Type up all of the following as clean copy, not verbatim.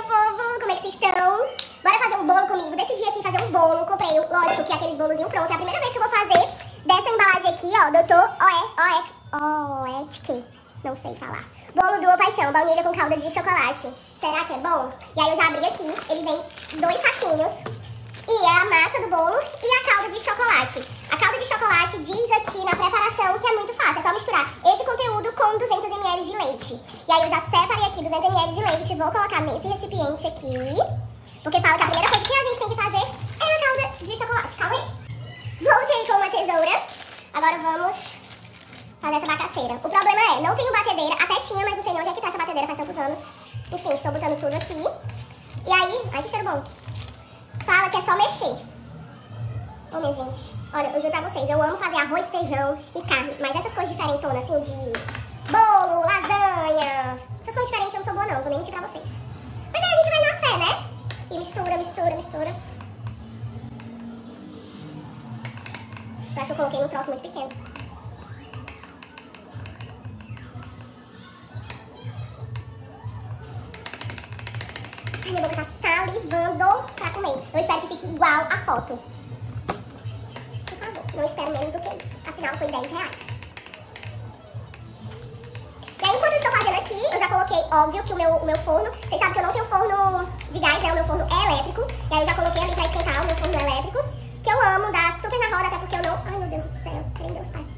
meu povo! Como é que vocês estão? Bora fazer um bolo comigo? Decidi aqui fazer um bolo. Comprei, lógico, que aqueles bolozinhos prontos. É a primeira vez que eu vou fazer dessa embalagem aqui, ó. Doutor Oetker. Não sei falar. Bolo do Paixão, baunilha com calda de chocolate. Será que é bom? E aí eu já abri aqui. Ele vem 2 saquinhos. E é a massa do bolo e a calda de chocolate. A calda de chocolate diz aqui na preparação que é muito fácil. É só misturar esse conteúdo com 200 ml de leite. E aí eu já separei aqui 200 ml de leite. Vou colocar nesse recipiente aqui. Porque fala que a primeira coisa que a gente tem que fazer é a calda de chocolate. Calma aí. Voltei com uma tesoura. Agora vamos fazer essa bagaceira. O problema é, não tenho batedeira. Até tinha, mas não sei nem onde é que tá essa batedeira faz tantos anos. Enfim, estou botando tudo aqui. E aí, ai que cheiro bom. Fala que é só mexer. Ô, minha gente, olha, eu juro pra vocês, eu amo fazer arroz, feijão e carne. Mas essas coisas diferentonas, assim, de bolo, lasanha, essas coisas diferentes eu não sou boa não, vou nem mentir pra vocês. Mas aí a gente vai na fé, né? E mistura, mistura, mistura. Eu acho que eu coloquei num troço muito pequeno. Ai, minha boca tá salivando pra comer. Eu espero que fique igual a foto. Por favor, não espero menos do que isso. Afinal, foi R$10. E aí, enquanto eu estou fazendo aqui, eu já coloquei, óbvio, que o meu forno... Vocês sabem que eu não tenho forno de gás, né? O meu forno é elétrico. E aí eu já coloquei ali pra esquentar o meu forno elétrico. Que eu amo, dá super na roda, até porque eu não... Ai, meu Deus do céu. Prendeu os pais.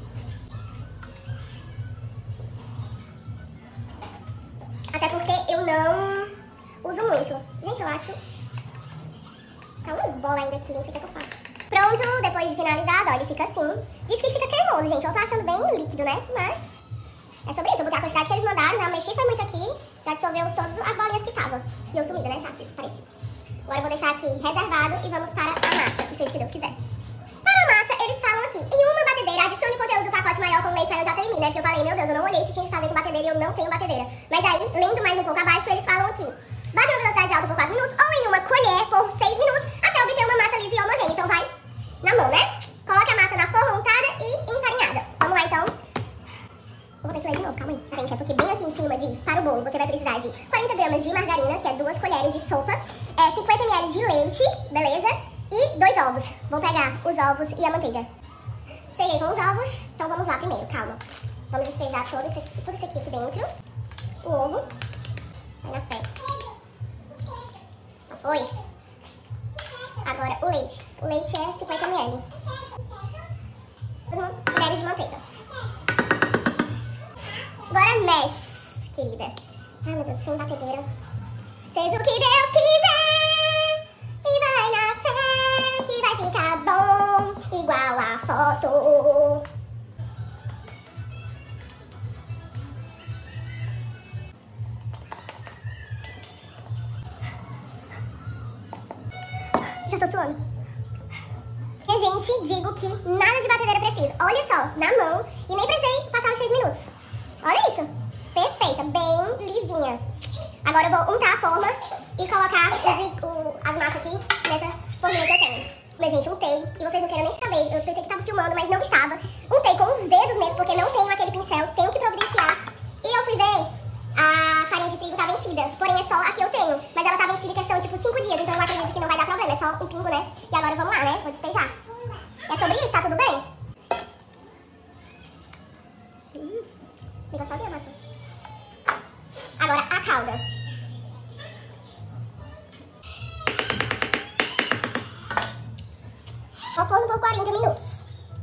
Até porque eu não... uso muito. Gente, eu acho... Tá umas bolas ainda aqui, não sei o que eu faço. Pronto, depois de finalizado, ó, ele fica assim. Diz que fica cremoso, gente. Eu tô achando bem líquido, né? Mas é sobre isso. Eu botei a quantidade que eles mandaram, já mexi, foi muito aqui. Já dissolveu todas as bolinhas que estavam. E eu sumida, né? Tá aqui, parece. Agora eu vou deixar aqui reservado e vamos para a massa, e seja o que Deus quiser. Para a massa, eles falam aqui, em uma batedeira, adicione conteúdo do pacote maior com leite. Aí eu já terminei, né? Porque eu falei, meu Deus, eu não olhei se tinha que fazer com batedeira e eu não tenho batedeira. Mas aí, lendo mais um pouco abaixo, eles falam aqui. Bata em velocidade alta por 4 minutos ou em uma colher por 6 minutos até obter uma massa lisa e homogênea. Então vai na mão, né? Coloque a massa na forma untada e enfarinhada. Vamos lá, então. Eu vou ter que ler de novo, calma aí. Gente, é porque bem aqui em cima diz, para o bolo, você vai precisar de 40 gramas de margarina, que é 2 colheres de sopa, 50 ml de leite, beleza? E 2 ovos. Vou pegar os ovos e a manteiga. Cheguei com os ovos, então vamos lá primeiro, calma. Vamos despejar tudo isso aqui dentro. O ovo. Vai na fé. Oi. Agora o leite. O leite é 50 ml. 2 colheres de manteiga. Agora mexe, querida. Ai, meu Deus, sem batedeira. Seja o que Deus quiser. E vai na fé que vai ficar bom. Igual a foto. Já tô suando. E, gente, digo que nada de batedeira precisa. Olha só, na mão. E nem precisei passar os 6 minutos. Olha isso. Perfeita, bem lisinha. Agora eu vou untar a forma e colocar as massas aqui nessa forminha que eu tenho. Mas, gente, untei. E vocês não querem nem saber. Eu pensei que tava filmando, mas não estava. Untei com os dedos mesmo, porque não tenho aquele pincel. Tenho que providenciar. E eu fui ver... A farinha de trigo tá vencida, porém é só a que eu tenho. Mas ela tá vencida em questão, tipo, 5 dias, então eu acredito que não vai dar problema, é só um pingo, né? E agora vamos lá, né? Vou despejar. É sobre isso, tá tudo bem? Bem gostosinha a massa. Agora a calda. Ao forno por 40 minutos.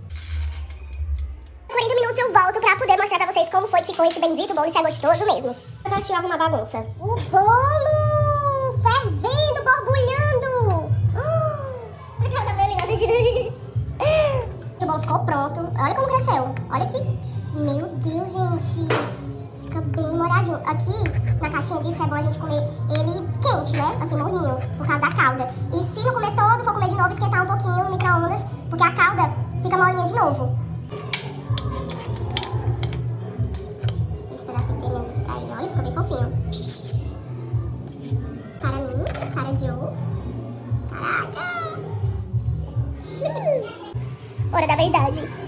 40 minutos eu volto pra poder mostrar pra vocês como foi que ficou esse bendito bolo e se é gostoso mesmo. Eu achava uma bagunça. O bolo fervendo, borbulhando. A cara da Belinha, gente. O bolo ficou pronto. Olha como cresceu. Olha aqui. Meu Deus, gente. Fica bem molhadinho. Aqui, na caixinha diz que é bom a gente comer ele quente, né? Assim, morninho, por causa da calda. E se não comer todo, for comer de novo, esquentar um pouquinho no micro-ondas, porque a calda fica molinha de novo. Olha, ficou bem fofinho. Cara mim, cara de ouro. Caraca! Hora da verdade.